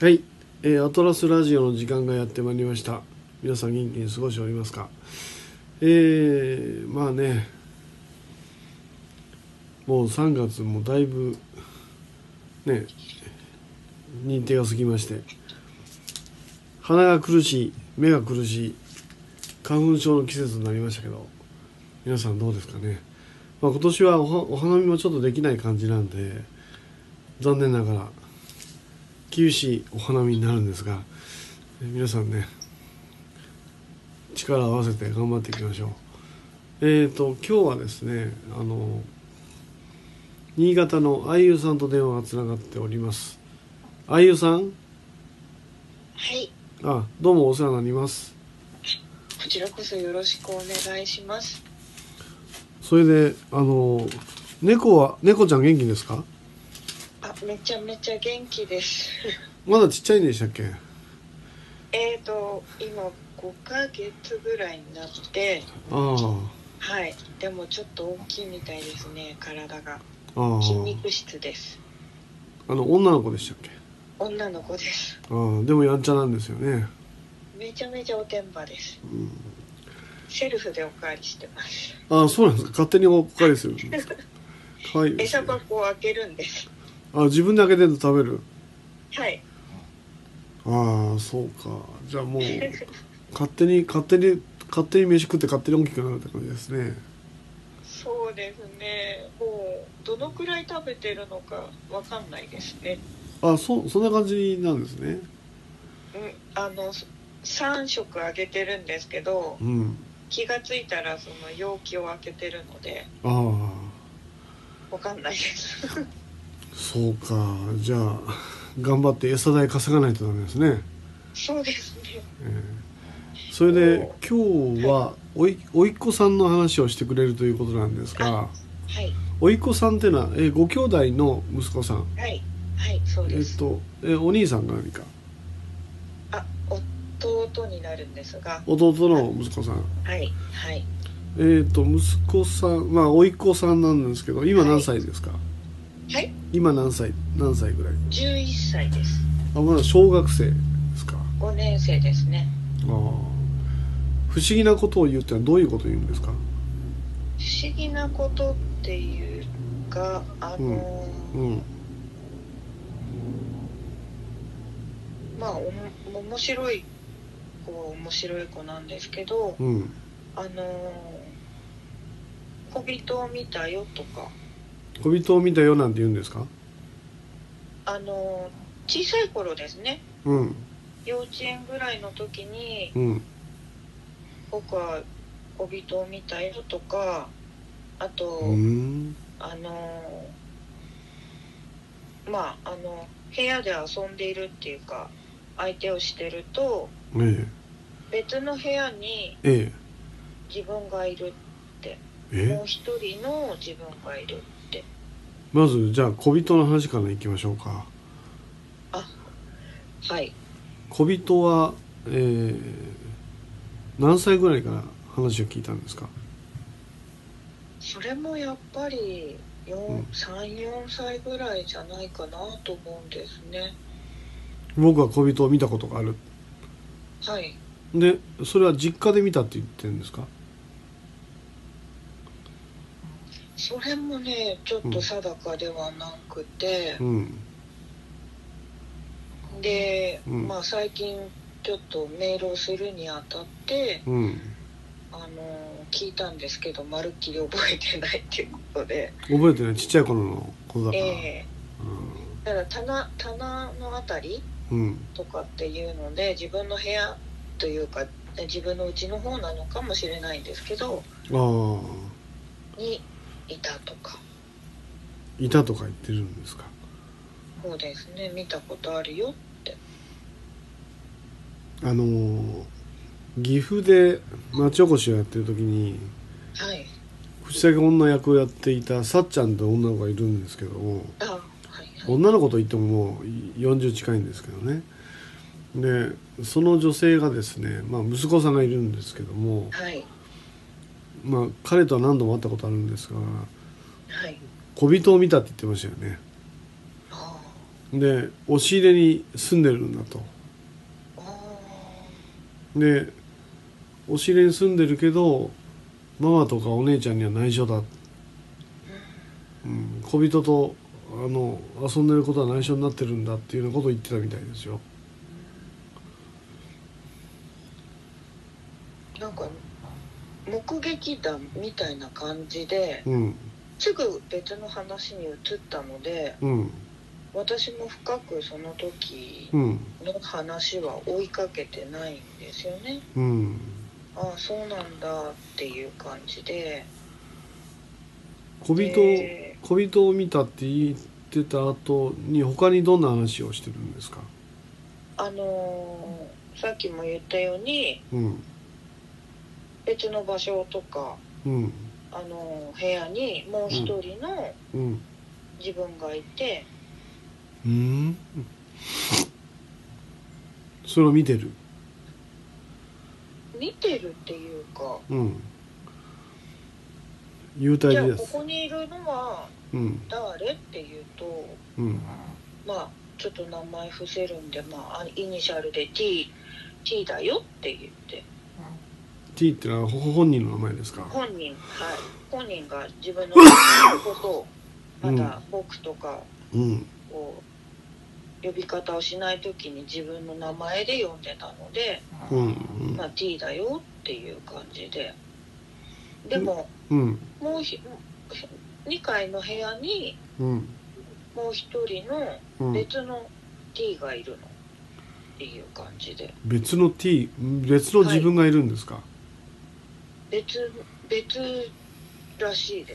はい、アトラスラジオの時間がやってまいりました。皆さん元気に過ごしておりますか？まあね、もう3月もだいぶね、日程が過ぎまして、鼻が苦しい、目が苦しい、花粉症の季節になりましたけど、皆さんどうですかね。今年はお花見もちょっとできない感じなんで、残念ながら厳しいお花見になるんですが、皆さんね、力を合わせて頑張っていきましょう。今日はですね、新潟のあゆさんと電話がつながっております。あゆさん。 はい。 どうもお世話になります。 こちらこそよろしくお願いします。 それで猫ちゃん元気ですか？ めちゃめちゃ元気ですまだちっちゃいんでしたっけ？ 今5ヶ月ぐらいになって、はい。でもちょっと大きいみたいですね、体が。筋肉質です。 女の子でしたっけ？ 女の子です。 でもやんちゃなんですよね。 めちゃめちゃおてんばです。セルフでおかわりしてます。 そうなんですか。勝手におかわりするんですか？かわいいですね。 餌箱を開けるんです。 自分で開けてると食べる。 はい。 そうか。じゃあもう勝手に飯食って勝手に大きくなるって感じですね。 そうですね。もうどのくらい食べてるのかわかんないですね。 そんな感じなんですね。 3食あげてるんですけど、気がついたらその容器を開けてるのでわかんないですそうか。じゃあ頑張って餌代稼がないとダメですね。 そうですね。 それで今日はおいっ子さんの話をしてくれるということなんですが、 はい。 おいっ子さんっていうのは、ご兄弟の息子さん。 はいそうです。 お兄さんが何か。 弟になるんですが。 弟の息子さん。 はい。 息子さん、おいっ子さんなんですけど、今何歳ですか？ はい。 今何歳ぐらい ？11歳です。 まだ小学生ですか？ 5年生ですね。 不思議なことを言うってのはどういうことを言うんですか？ 不思議なことっていうか、面白い子なんですけど、小人を見たよとか。 小人を見たよなんて言うんですか？ 小さい頃ですね。幼稚園ぐらいの時に、僕は小人を見たよとか、あと部屋で遊んでいるっていうか、相手をしてると、別の部屋に自分がいるって、もう一人の自分がいるって。 まずじゃあ小人の話からいきましょうか。 はい。 小人は、何歳ぐらいから話を聞いたんですか？ それもやっぱり3、4歳ぐらいじゃないかなと思うんですね。 僕は小人を見たことがある。 はい。 でそれは実家で見たって言ってるんですか？ それもねちょっと定かではなくて、で、最近ちょっとメールをするにあたって、聞いたんですけど、まるっきり覚えてないっていうことで。 覚えてない。ちっちゃい頃のことだから。 だから棚のあたりとかっていうので、自分の部屋というか自分の家の方なのかもしれないんですけど、にいたとか言ってるんですか？ そうですね、見たことあるよって。 岐阜で町おこしをやってる時に、口先女役をやっていたさっちゃんという女の子がいるんですけども、女の子といってももう40近いんですけどね。でその女性がですね、息子さんがいるんですけども、彼とは何度も会ったことあるんですが、小人を見たって言ってましたよね。 で押し入れに住んでるんだと。で押し入れに住んでるけどママとかお姉ちゃんには内緒だ、小人と遊んでることは内緒になってるんだっていうようなことを言ってたみたいですよ。 なんか目撃談みたいな感じで、すぐ別の話に移ったので、私も深くその時の話は追いかけてないんですよね。ああそうなんだっていう感じで、 小人を見たって言ってた後に他にどんな話をしてるんですか？ さっきも言ったように、別の場所とか、部屋にもう一人の自分がいて、 それを見てるっていうか、 幽体離脱。 じゃあここにいるのは誰っていうと、まあちょっと名前伏せるんで、イニシャルで T だよって言って、 T ってのは本人の名前ですか？ 本人が自分のことをまだ僕とかこう呼び方をしないときに自分の名前で呼んでたので、T だよっていう感じで、でも、もう2階の部屋にもう一人の別の T がいるのっていう感じで。 別の T、別の自分がいるんですか？ 別らしいです。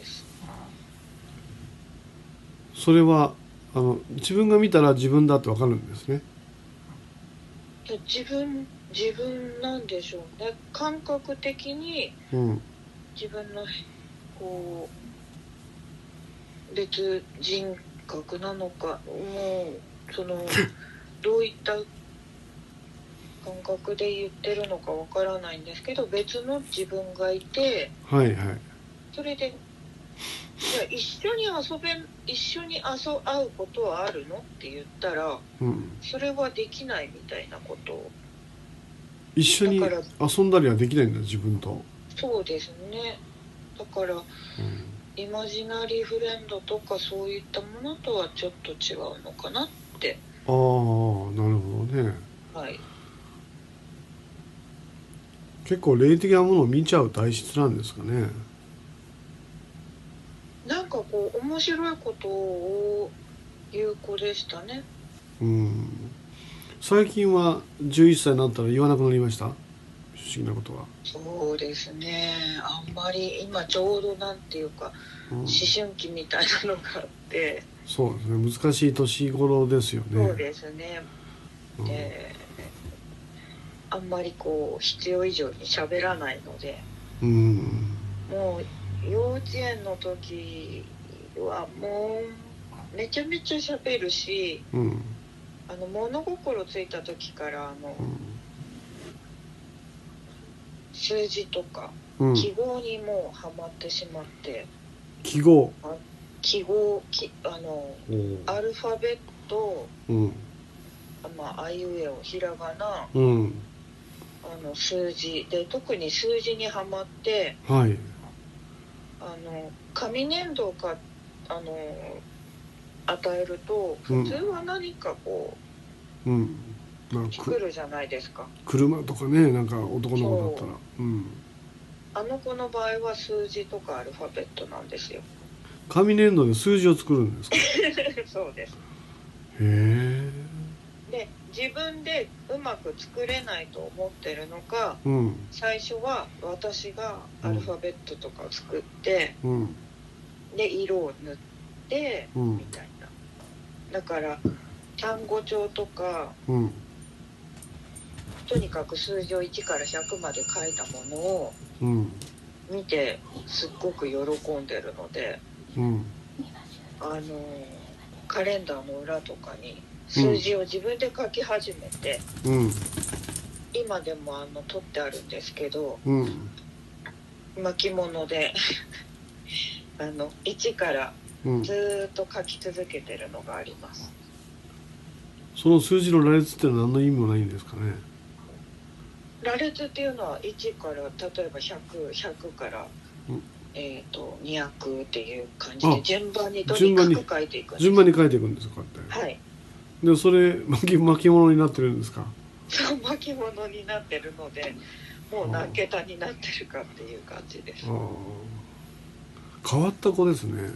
それは自分が見たら自分だってわかるんですね。 自分なんでしょうね。感覚的に自分のこう別人格なのか、もうそのどういった感覚で言ってるのかわからないんですけど、別の自分がいて、それでじゃあ一緒に会うことはあるのって言ったら、それはできないみたいなことを。 一緒に遊んだりはできないんだ、自分と。 そうですね。だから、イマジナリーフレンドとかそういったものとはちょっと違うのかなって。 ああ、なるほどね。 はい。 結構霊的なものを見ちゃう体質なんですかね。 なんかこう面白いことを言う子でしたね。 最近は11歳になったら言わなくなりました？不思議なことは。 そうですね。あんまり今ちょうどなんていうか、思春期みたいなのがあって。 そうですね。難しい年頃ですよね。 そうですね。あんまりこう必要以上に喋らないので。もう幼稚園の時はもうめちゃめちゃ喋るし、物心ついた時から数字とか記号にもうハマってしまって。 記号アルファベット、あいうえお、ひらがな、数字で、特に数字にハマって、紙粘土か与えると普通は何かこう、作るじゃないですか。 車とかね、なんか男の子だったら。 あの子の場合は数字とかアルファベットなんですよ。 紙粘土で数字を作るんですか？ そうです。 へえ。 で、自分でうまく作れないと思ってるのか、最初は私がアルファベットとかを作って、で色を塗って、みたいな。だから単語帳とか、とにかく数字を1から100まで書いたものを見てすっごく喜んでるので、カレンダーの裏とかに数字を自分で書き始めて、今でも取ってあるんですけど、巻物で1からずっと書き続けてるのがあります。 その数字の羅列ってのは何の意味もないんですかね。 羅列っていうのは1から例えば100から、200っていう感じで順番にとにかく書いていくんです。 順番に書いていくんですか、こうやって。 はい。 でそれ巻物になってるんですか。 そう、巻物になってるので、もう何桁になってるかっていう感じです。 変わった子ですね。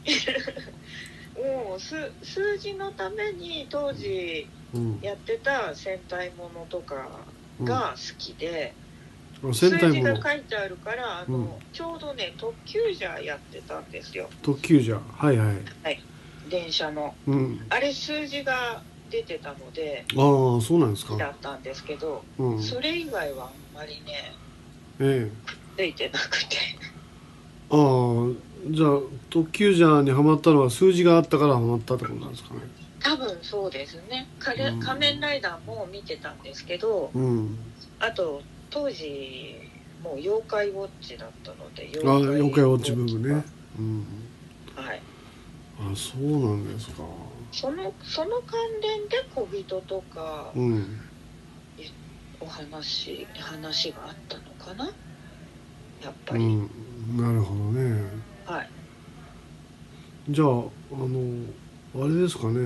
もう数字のために当時やってた戦隊ものとかが好きで、数字が書いてあるからちょうどね特急ジャーやってたんですよ。 特急ジャー、はいはい、 はい、電車の、あれ数字が出てたので、 ああそうなんですか。 だったんですけど、それ以外はあんまりね、くっついてなくて。 ああ、じゃあ特急ジャーにはまったのは数字があったからはまったってことなんですかね。 多分そうですね。仮面ライダーも見てたんですけど、あと当時もう妖怪ウォッチだったので、 妖怪ウォッチブームね。 はい。 あ、そうなんですか。 その関連で小人とか、お話があったのかな、やっぱり。 なるほどね。 はい。 じゃああれですかね、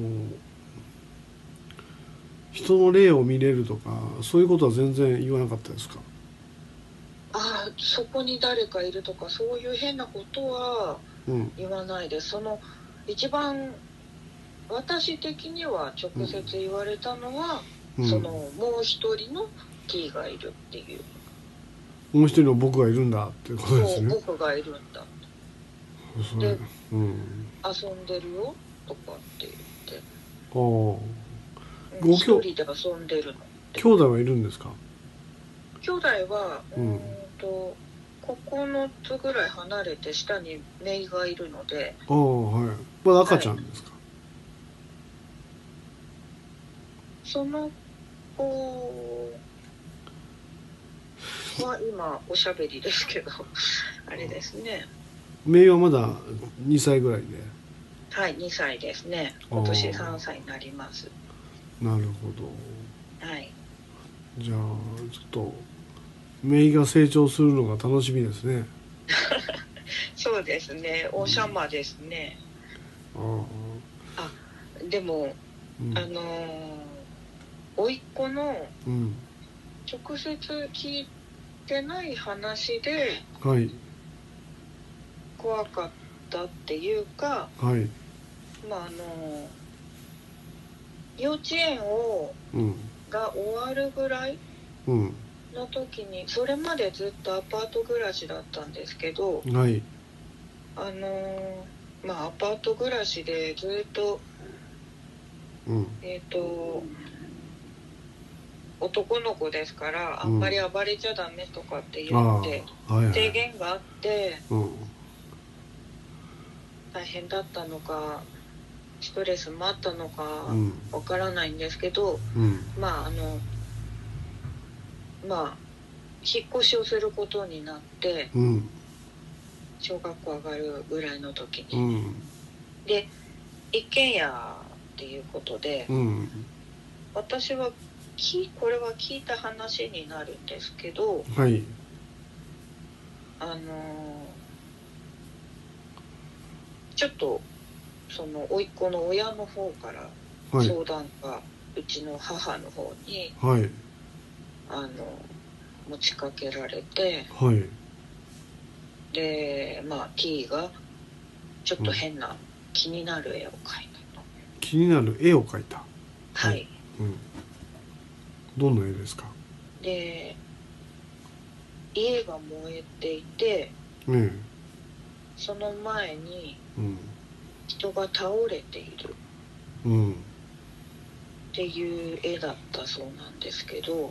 人の霊を見れるとかそういうことは全然言わなかったですか。 ああ、そこに誰かいるとかそういう変なことは言わないです。その一番私的には直接言われたのは、そのもう一人の T がいるっていう。 もう一人の僕がいるんだっていうことですね。 そう、僕がいるんだ。で、遊んでるよとかって言って。一人で遊んでるの。 兄弟はいるんですか。 兄弟は9つぐらい離れて下に姪がいるので。 はい。まだ赤ちゃんですか。 その子は今おしゃべりですけどあれですね。 姪はまだ2歳ぐらいで。 はい、2歳ですね。今年3歳になります。 なるほど。 はい。 じゃあちょっと姪が成長するのが楽しみですね。 そうですね。おしゃまですね。でも甥っ子の直接聞いてない話で怖かったっていうか、幼稚園が終わるぐらいの時に、それまでずっとアパート暮らしだったんですけど、アパート暮らしでずっと男の子ですからあんまり暴れちゃダメとかって言って制限があって大変だったのかストレスもあったのかわからないんですけど、引っ越しをすることになって、小学校上がるぐらいの時に、で一軒家っていうことで、私はこれは聞いた話になるんですけど、ちょっとその甥っ子の親の方から相談がうちの母の方に、持ちかけられて、でT がちょっと変な気になる絵を描いたと。 気になる絵を描いた。 はい。 どんな絵ですか。 で家が燃えていて、その前に人が倒れているっていう絵だったそうなんですけど、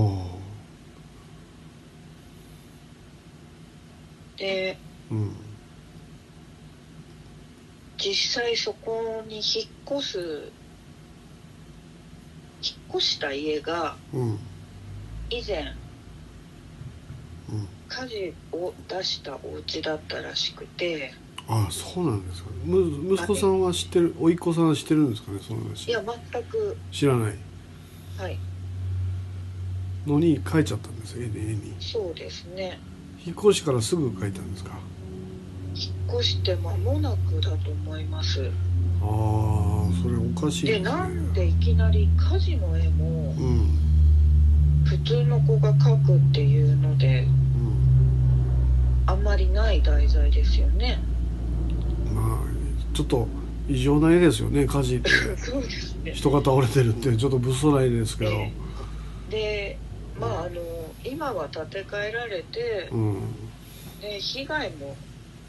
で、実際そこに引っ越した家が以前火事を出したお家だったらしくて、 ああ、そうなんですか。息子さんは知ってる、甥っ子さんは知ってるんですかね、その話。 いや全く。 知らないはいのに帰っちゃったんです、絵に。 そうですね。 引っ越しからすぐ書いたんですか？ 引っ越して間もなくだと思います。 ああ、それおかしいですね。 でなんでいきなり火事の絵もうん、 普通の子が描くっていうので、 うん、 あんまりない題材ですよね。 まあちょっと異常な絵ですよね、火事ってそうですね。 人が倒れてるってちょっと物騒な絵ですけど、 でまあ今は建て替えられて、 うん、 で被害も、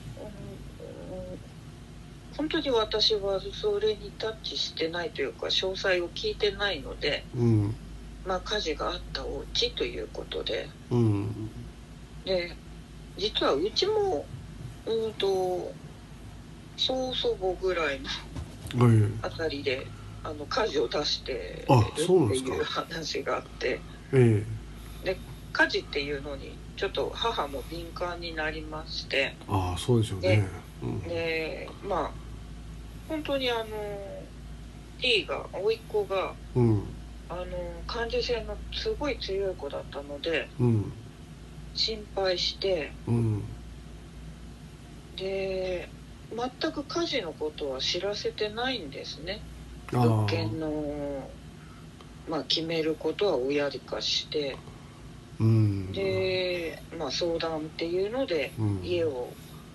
本当に私はそれにタッチしてないというか詳細を聞いてないので、 うん、 まあ火事があったお家ということで、 うん、 で実はうちも曽祖母ぐらいのあたりで火事を出してるっていう話があって、で火事っていうのにちょっと母も敏感になりまして、 ああ、そうでしょうね。 でまあ本当にT が甥っ子が、 うん、 感受性のすごい強い子だったので、 うん、 心配して、 うん、 で全く火事のことは知らせてないんですね。物件の決めることは親にかして、 うん、 で相談っていうので、家を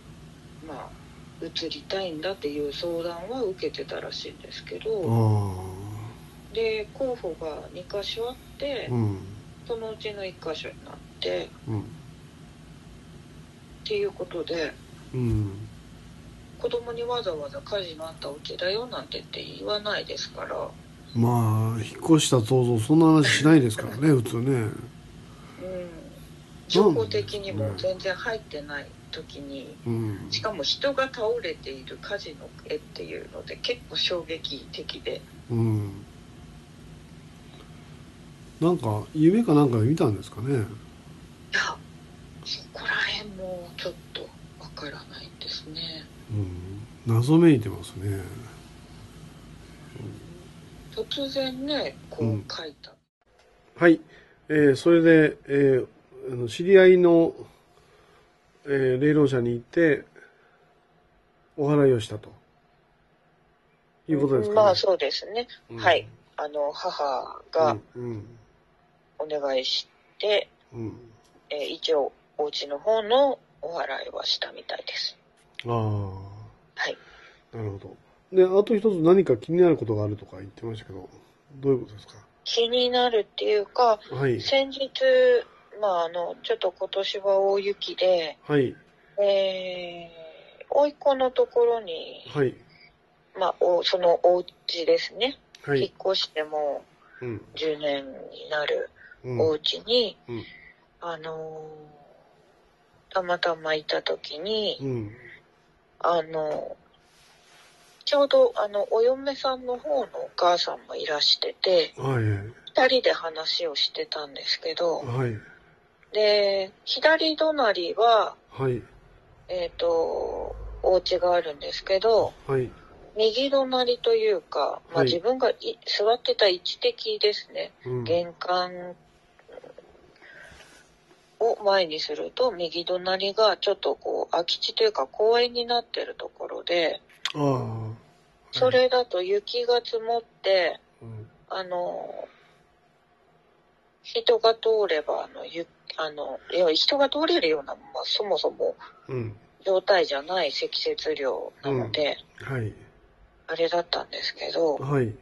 移りたいんだっていう相談は受けてたらしいんですけど、で候補が2箇所あって、そのうちの1箇所になって、っていうことで、子供にわざわざ火事のあったお家だよなんてって言わないですから。 まあ引っ越した想像そんな話しないですからね普通ね。 情報的にも全然入ってない時に、しかも人が倒れている火事の絵っていうので結構衝撃的で、 なんか夢かなんかで見たんですかね。いやそこら辺もちょっとわからないですね。 謎めいてますね。 突然ねこう書いた、 はい、それで、知り合いの、霊能者に行ってお祓いをしたということですかね。 まあそうですね、はい、母がお願いして、一応お家の方のお祓いはしたみたいです。はい。 なるほど。で、あと一つ何か気になることがあるとか言ってましたけど、どういうことですか？ 気になるっていうか、先日、ちょっと今年は大雪で、甥っ子のところに、そのお家ですね、引っ越しても10年になるお家に、たまたまいた時に、ちょうどお嫁さんの方のお母さんもいらしてて、2人で話をしてたんですけど、で左隣は、お家があるんですけど、右隣というか、自分が座ってた位置的ですね、玄関を前にすると右隣がちょっとこう空き地というか公園になってるところで、それだと雪が積もって、人が通れば人が通れるような、そもそも状態じゃない積雪量なので、あれだったんですけど、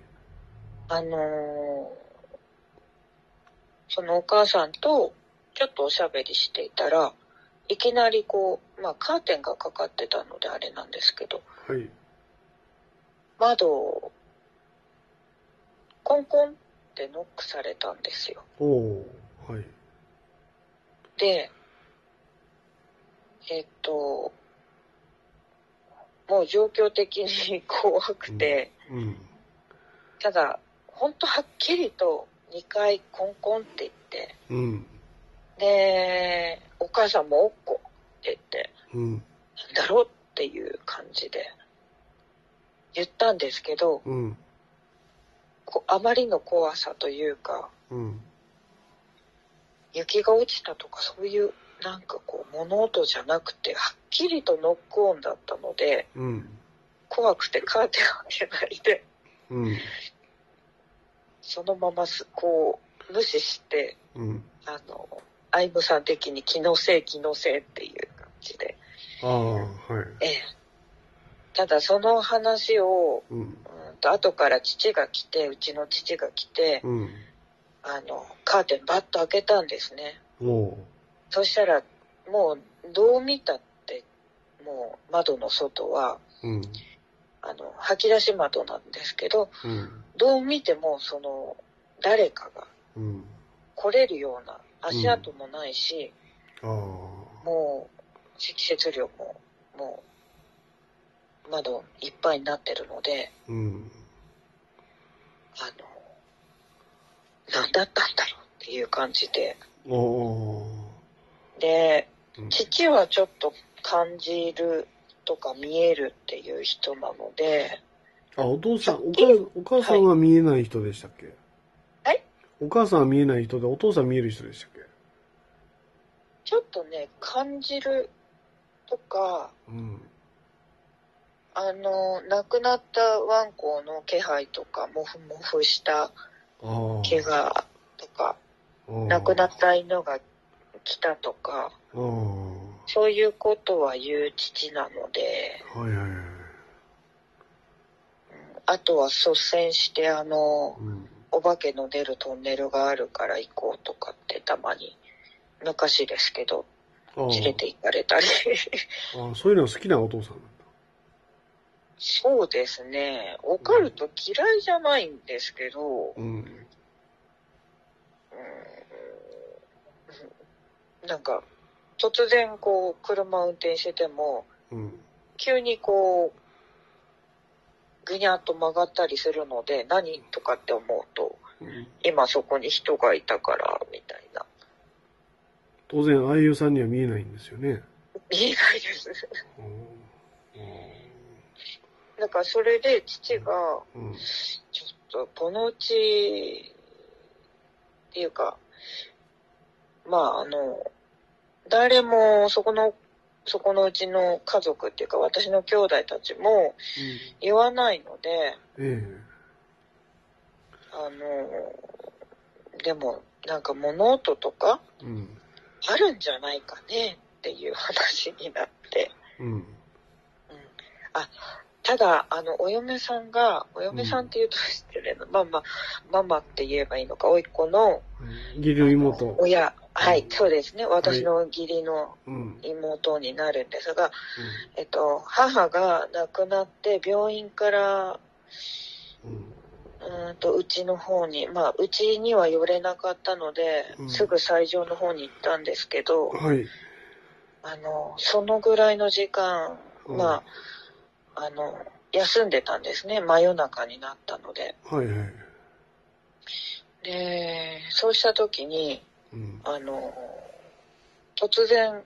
そのお母さんとちょっとおしゃべりしていたら、いきなりこう、カーテンがかかってたのであれなんですけど、窓をコンコンってノックされたんですよ。で、もう状況的に怖くて、ただ本当はっきりと2回コンコンって言って、でお母さんもおっこって言って、なんだろうってっていう感じで言ったんですけど、 うん、 あまりの怖さというか、 うん、 雪が落ちたとかそういうなんかこう物音じゃなくて、はっきりとノックオンだったので、 うん、 怖くてカーテン開けないで、 うん、 そのままこう無視して、アイムさん的に気のせいっていう感じで。 ああ、はい。 ただその話を、後から父が来て、うちの父が来て、カーテンバッと開けたんですね。そしたら、もうどう見たって、もう窓の外は、吐き出し窓なんですけど、どう見ても誰かが来れるような足跡もないし、もう積雪量ももう窓いっぱいになってるので、何だったんだろうっていう感じで、で、父はちょっと感じるとか見えるっていう人なので、 お父さん、お母さんは見えない人でしたっけ？ はい？ お母さんは見えない人で、お父さん見える人でしたっけ？ ちょっとね、感じるとか、亡くなったワンコの気配とか、モフモフした毛がとか、亡くなった犬が来たとか、そういうことは言う父なので、あとは率先してお化けの出るトンネルがあるから行こうとかってたまに、昔ですけど、連れて行かれたり。 そういうのが好きなお父さんなんだ。 そうですね。オカルト嫌いじゃないんですけど、なんか、突然こう、車運転してても、急にこう、ぐにゃっと曲がったりするので、何とかって思うと、今そこに人がいたから、みたいな。 当然、ああいうさんには見えないんですよね。 見えないです。だからそれで父が、ちょっとこのうち、っていうか、誰もそこのうちの家族っていうか私の兄弟たちも言わないので、でもなんか物音とかあるんじゃないかねっていう話になって、ただお嫁さんって言うと失礼な、ママって言えばいいのか、甥っ子の義理の妹、 親、はい、そうですね、私の義理の妹になるんですが、母が亡くなって病院からうちの方に、うちには寄れなかったので、すぐ斎場の方に行ったんですけど、そのぐらいの時間、休んでたんですね。真夜中になったので。で、そうした時に、突然、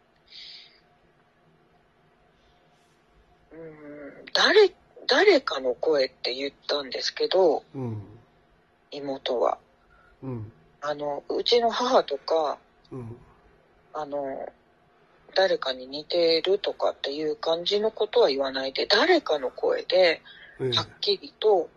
誰かの声って言ったんですけど、妹は。うちの母とか、誰かに似てるとかっていう感じのことは言わないで、誰かの声で、はっきりと、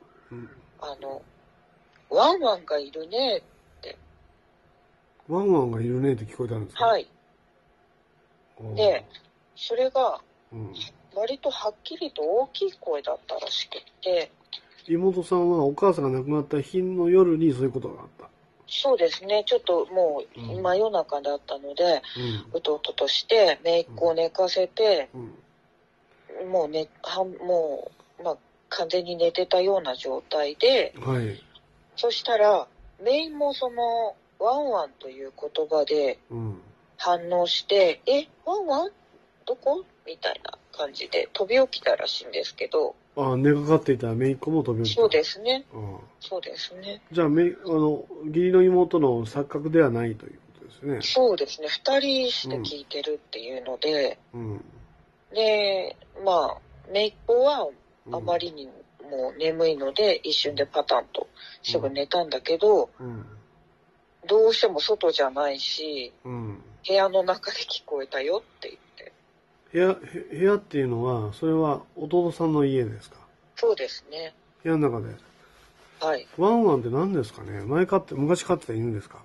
ワンワンがいるねって。 ワンワンがいるねって聞こえたんですか？ はい。で、それが、割とはっきりと大きい声だったらしくて。 妹さんはお母さんが亡くなった日の夜にそういうことがあった？ そうですね。ちょっともう真夜中だったので、うとうととして姪っ子を寝かせて、もう完全に寝てたような状態で、そしたら姪もそのワンワンという言葉で反応して、ワンワンどこみたいな感じで飛び起きたらしいんですけど。 寝かかっていた姪っ子も飛び起きた。 そうですね。そうですね。 じゃあ義理の妹の錯覚ではないということですね。 そうですね。2人して聞いてるっていうので、 で、まあ、姪っ子はあまりにも眠いので、一瞬でパタンとすぐ寝たんだけど、どうしても外じゃないし、部屋の中で聞こえたよって言って。 部屋っていうのは、それは弟さんの家ですか？ そうですね。 部屋の中で。 はい。 ワンワンって何ですかね？昔飼ってた犬ですか？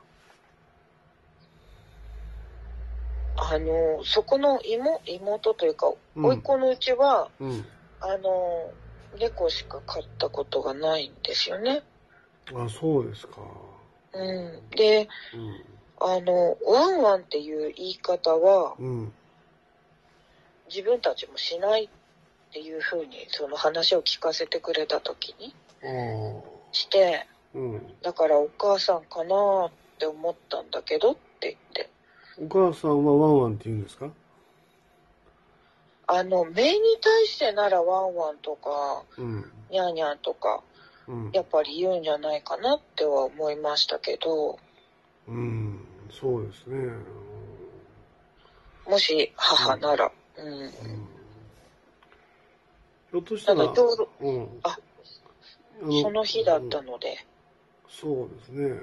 そこの妹というか、甥っ子のうちは、猫しか飼ったことがないんですよね。 あ、そうですか。 で、ワンワンっていう言い方は、自分たちもしないっていうふうに、その話を聞かせてくれたときにして、だからお母さんかなって思ったんだけどって言って。 お母さんはワンワンって言うんですか？ 姪に対してならワンワンとか、ニャーニャーとか、やっぱり言うんじゃないかなっては思いましたけど。 そうですね。 もし母なら。 ひょっとしたら、 ちょうど、その日だったので。 そうですね。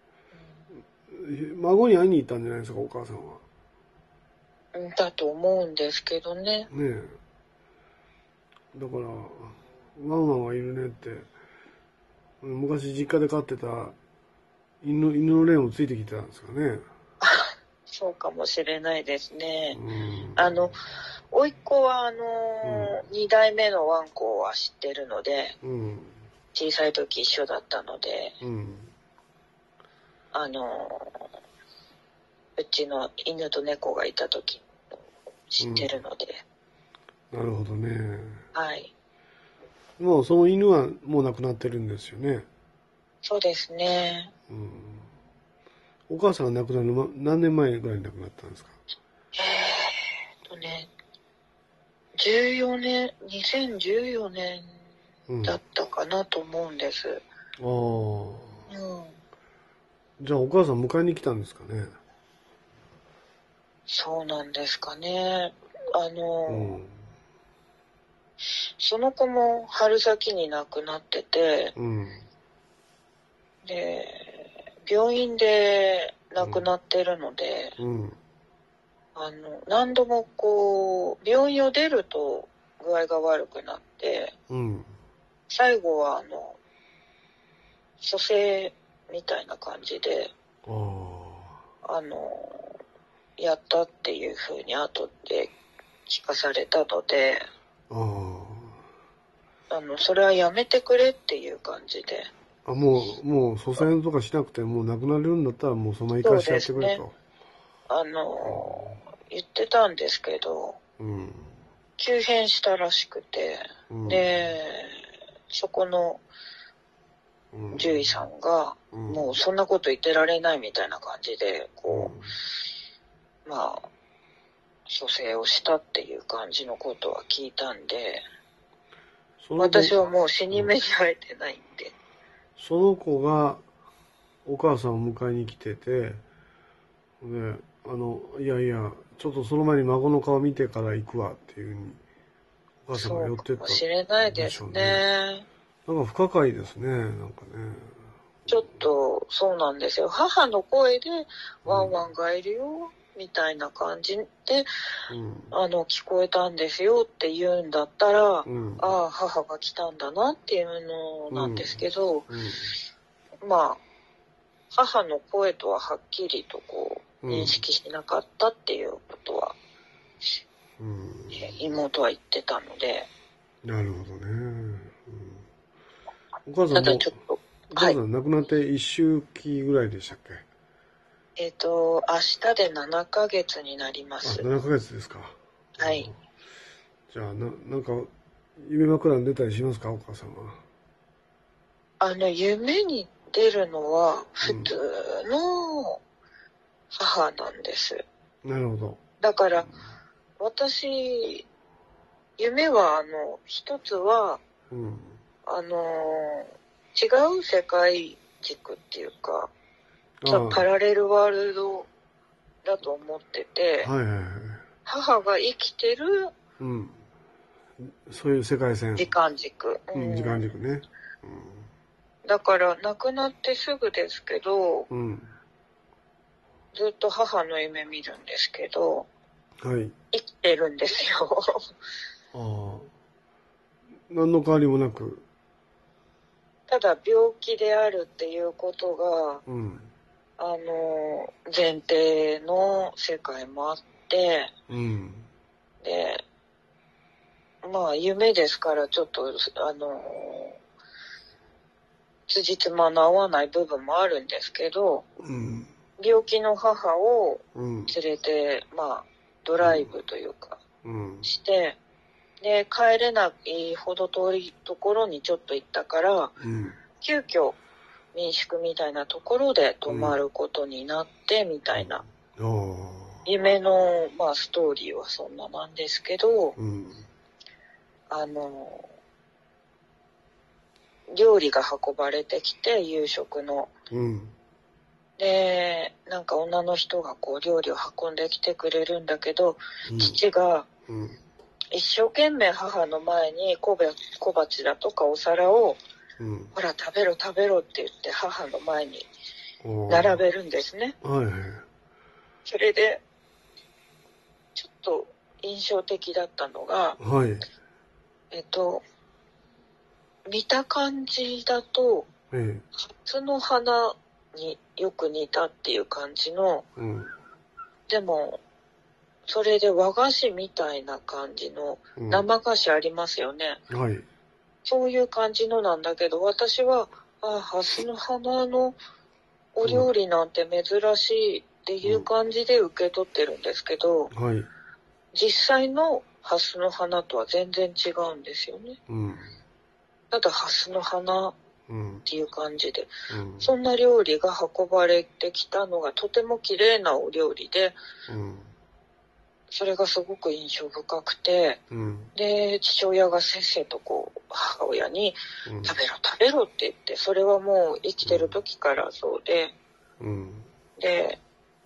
孫に会いに行ったんじゃないですか、お母さんは。 だと思うんですけどね。 ねえ。だから、ワンワンはいるねって、昔実家で飼ってた犬の霊もついてきてたんですかね。 そうかもしれないですね。甥っ子は2代目のワンコは知ってるので、小さい時一緒だったので、うちの犬と猫がいた時知ってるので。 なるほどね。 はい。 もうその犬はもう亡くなってるんですよね。 そうですね。 お母さんが亡くなるの何年前ぐらいに亡くなったんですか ？2014年だったかなと思うんです。 じゃあお母さん迎えに来たんですかね。 そうなんですかね。その子も春先に亡くなってて、で、病院で亡くなってるので、何度も病院を出ると具合が悪くなって、最後は蘇生みたいな感じで、やったっていう風に後で聞かされたので、それはやめてくれっていう感じで。 もう蘇生とかしなくてもう亡くなれるんだったらもうそのまま生かしてやってくれと。 言ってたんですけど、急変したらしくて、で、そこの獣医さんが、もうそんなこと言ってられないみたいな感じで、まあ、蘇生をしたっていう感じのことは聞いたんで、私はもう死に目に会えてないんで。 その子がお母さんを迎えに来てて、で、いやいや、ちょっとその前に孫の顔見てから行くわっていうふうに、お母さんが寄ってった。 そうかもしれないですね。 なんか不可解ですね、なんかね。 ちょっと、そうなんですよ。母の声で、ワンワンがいるよ、みたいな感じで、聞こえたんですよって言うんだったら、ああ、母が来たんだなっていうのなんですけど、まあ、母の声とははっきりと認識しなかったっていうことは、妹は言ってたので。 なるほどね。お母さんも、お母さん亡くなって1周期ぐらいでしたっけ？ 明日で7ヶ月になります。 7ヶ月ですか。 はい。 じゃあ、なんか、夢枕に出たりしますか、お母さんは。 夢に出るのは普通の母なんです。 なるほど。 だから、私、夢は一つは、違う世界軸っていうか、パラレルワールドだと思ってて、母が生きてるうん。そういう世界線。 時間軸。 うん、時間軸ね。 だから亡くなってすぐですけど、 うん。 ずっと母の夢見るんですけど、 はい。 生きてるんですよ。 ああ。何の変わりもなく。 ただ病気であるっていうことが、 うん。 前提の世界もあって、 うん。 で、まあ夢ですからちょっと、辻褄の合わない部分もあるんですけど、 うん。 病気の母を連れて、まあ、ドライブというか、 うん。 して、で、帰れないほど遠いところにちょっと行ったから、 うん。 急遽民宿みたいなところで泊まることになってみたいな、夢の、まあ、ストーリーはそんななんですけど、 うん、 料理が運ばれてきて夕食の、 うん、 でなんか女の人がこう料理を運んできてくれるんだけど、 うん、 父がうん、 一生懸命母の前に小鉢だとかお皿を、ほら食べろ食べろって言って母の前に並べるんですね。 はいはい。 それでちょっと印象的だったのが、 はい。 見た感じだと、初の花によく似たっていう感じの、でもそれで和菓子みたいな感じの、生菓子ありますよね。はい。そういう感じのなんだけど、私は、蓮の花のお料理なんて珍しいっていう感じで受け取ってるんですけど、はい。実際の蓮の花とは全然違うんですよね。ただ蓮の花っていう感じで、そんな料理が運ばれてきたのがとても綺麗なお料理で、それがすごく印象深くて、で父親がせっせとこう母親に、食べろ食べろって言って、それはもう生きてる時からそうで、で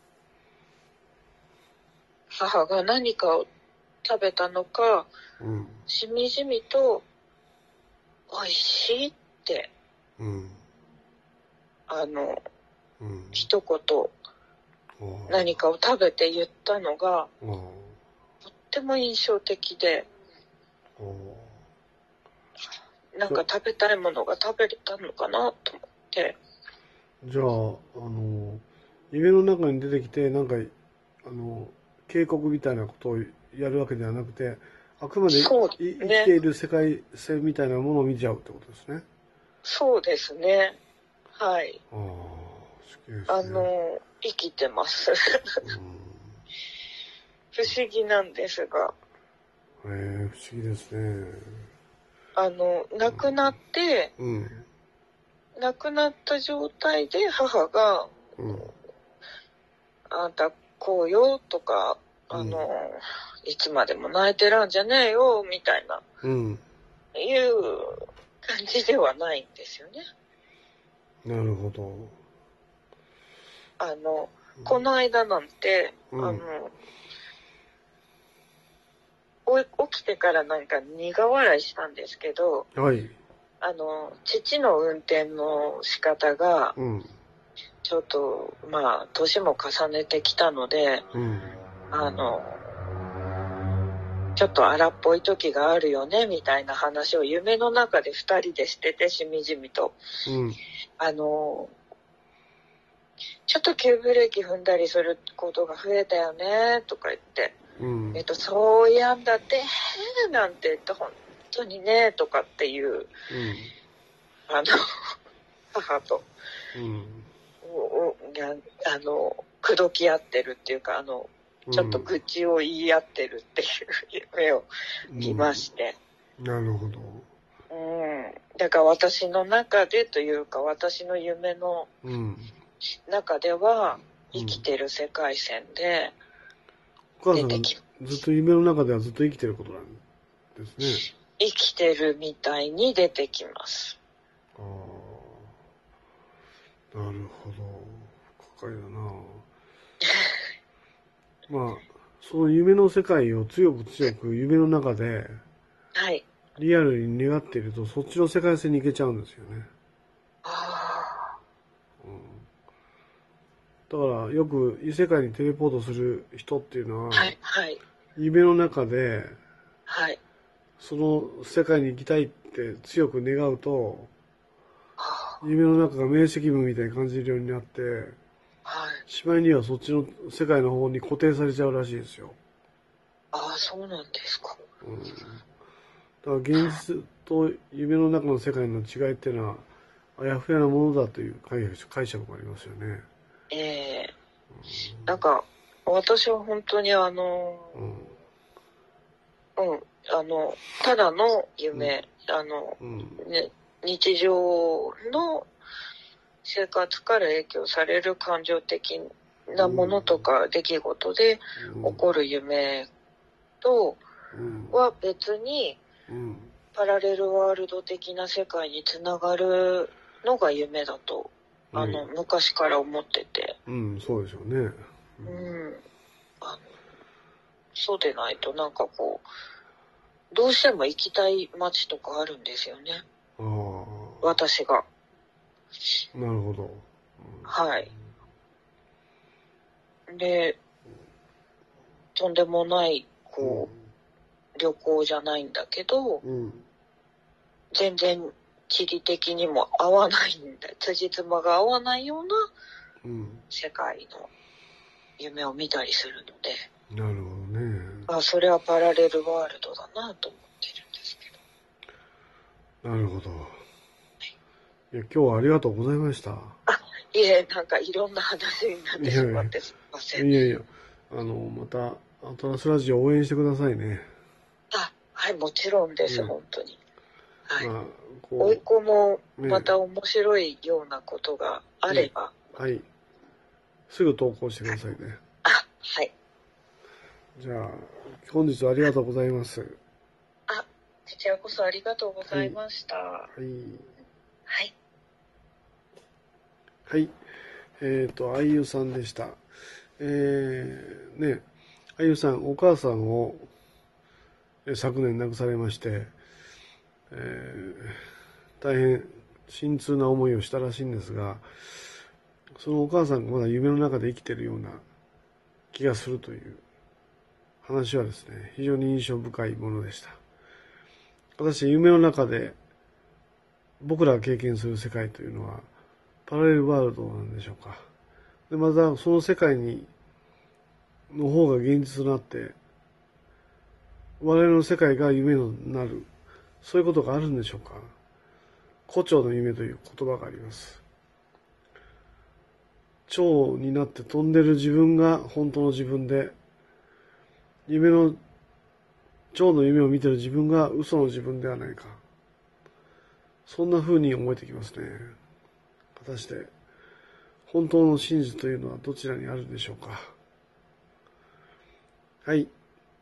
母が何かを食べたのか、しみじみと美味しいって、一言何かを食べて言ったのがとっても印象的で、なんか食べたいものが食べれたのかなと思って。 じゃあ夢の中に出てきてなんか警告みたいなことをやるわけではなくて、あくまで、生きている世界線みたいなものを見ちゃうってことですね。 そうですね。はい。 ああ、好きですね。 生きてます。不思議なんですが。 不思議ですね。 亡くなって、亡くなった状態で母が、あんたこうよとか、いつまでも泣いてらんじゃねえよみたいな、いう感じではないんですよね。 なるほど。 この間なんて、起きてからなんか苦笑いしたんですけど、はい、父の運転の仕方が、ちょっとまあ年も重ねてきたので、ちょっと荒っぽい時があるよねみたいな話を夢の中で2人でしてて、しみじみと、ちょっと急ブレーキ踏んだりすることが増えたよねとか言って、そうやんだってなんて言って本当にねとかっていう、母と、口説き合ってるっていうか、ちょっと愚痴を言い合ってるっていう夢を見まして、 なるほど。 だから私の中でというか、私の夢の中では生きてる世界線で出てきます。 お母さんがずっと夢の中ではずっと生きてることなんですね。 生きてるみたいに出てきます。 ああ、なるほど。深いだな。まあその夢の世界を強く強く夢の中で、 はい。 リアルに願っていると、そっちの世界線に行けちゃうんですよね。 ああ。 だからよく異世界にテレポートする人っていうのは、 はい、はい。 夢の中で、 はい。 その世界に行きたいって強く願うと、 あ夢の中が明晰夢みたいに感じるようになって、 はい。 しまいにはそっちの世界の方に固定されちゃうらしいですよ。 ああ、そうなんですか。 だから現実と夢の中の世界の違いっていうのは、あやふやなものだという解釈もありますよね。 なんか、私は本当にただの夢、ね、日常の生活から影響される感情的なものとか出来事で起こる夢とは別にパラレルワールド的な世界につながるのが夢だと昔から思ってて、 そうでしょうね。 そうでないとなんかこうどうしても行きたい街とかあるんですよね。私が。 なるほど。 はい。で、とんでもないこう、旅行じゃないんだけど、全然地理的にも合わないんだ、辻褄が合わないような世界の夢を見たりするので、 なるほどね。 それはパラレルワールドだなと思ってるんですけど。なるほど。いや、今日はありがとうございました。 いえ、なんかいろんな話になってしまってすみません。 いやいや、またアトラスラジオ応援してくださいね。 はい、もちろんです、本当に。はい。甥っ子もまた面白いようなことがあれば。 はい。すぐ投稿してくださいね。 はい。 じゃあ、本日はありがとうございます。 こちらこそありがとうございました。はい。はい。 はい。あゆさんでした。あゆさん、お母さんを昨年亡くされまして、大変心痛な思いをしたらしいんですが、そのお母さんがまだ夢の中で生きているような気がするという話はですね、非常に印象深いものでした。私、夢の中で僕らが経験する世界というのはパラレルワールドなんでしょうか。で、またその世界の方が現実となって、我々の世界が夢になる、そういうことがあるんでしょうか。胡蝶の夢という言葉があります。蝶になって飛んでる自分が本当の自分で、蝶の夢を見てる自分が嘘の自分ではないか。そんな風に思えてきますね。果たして、本当の真実というのはどちらにあるんでしょうか。はい。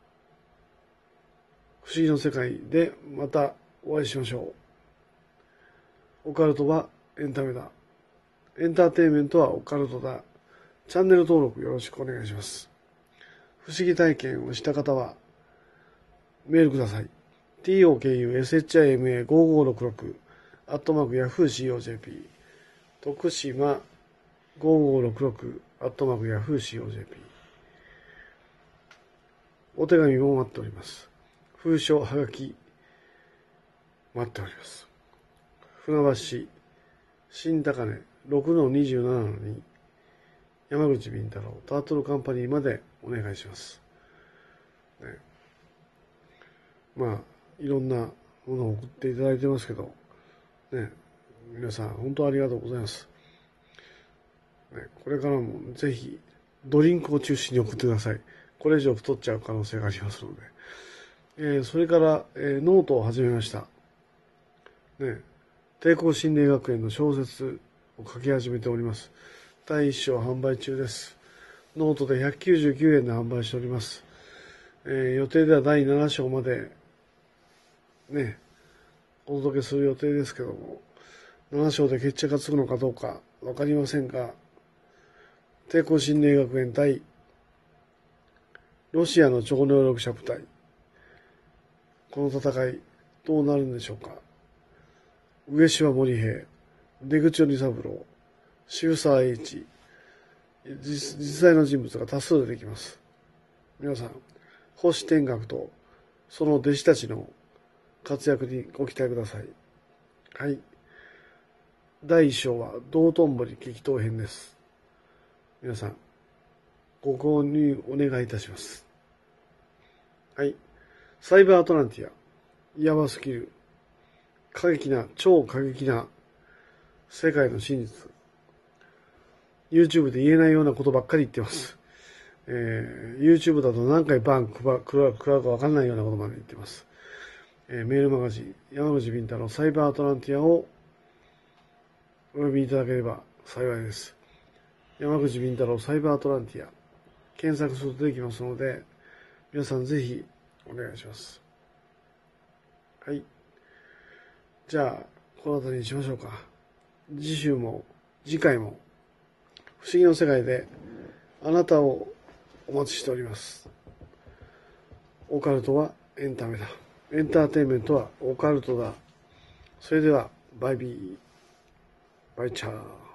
不思議の世界でまたお会いしましょう。オカルトはエンタメだ。エンターテインメントはオカルトだ。チャンネル登録よろしくお願いします。不思議体験をした方はメールください。TOKUSHIMA5566 @yahoo.co.jp 徳島5566 @yahoo.co.jp お手紙も待っております。封書はがき待っております。船橋市新高根 6-27-2 山口敏太郎タートルカンパニーまでお願いします、ね、いろんなものを送っていただいてますけどね、皆さん本当ありがとうございます、ね、これからもぜひドリンクを中心に送ってください。これ以上太っちゃう可能性がありますので、それから、ノートを始めました。ね、帝国心霊学園の小説を書き始めております。第1章販売中です。ノートで199円で販売しております。予定では第7章までね、お届けする予定ですけども、7章で決着がつくのかどうかわかりませんが、帝国心霊学園第ロシアの超能力者部隊。この戦い、どうなるんでしょうか。上島森平、出口鬼三郎、渋沢栄一、実在の人物が多数出てきます。皆さん、星天学とその弟子たちの活躍にご期待ください。はい。第1章は道頓堀激闘編です。皆さん、ご購入お願いいたします。はい。サイバーアトランティア、ヤバスキル、超過激な世界の真実。YouTube で言えないようなことばっかり言ってます。YouTube だと何回バーン食らうかわかんないようなことまで言ってます。メールマガジン、山口敏太郎サイバーアトランティアをお読みいただければ幸いです。山口敏太郎サイバーアトランティア、検索すると出てきますので、皆さんぜひお願いします。はい。じゃあ、この辺りにしましょうか。次回も、不思議の世界であなたをお待ちしております。オカルトはエンタメだ。エンターテインメントはオカルトだ。それでは、バイビー。バイチャー。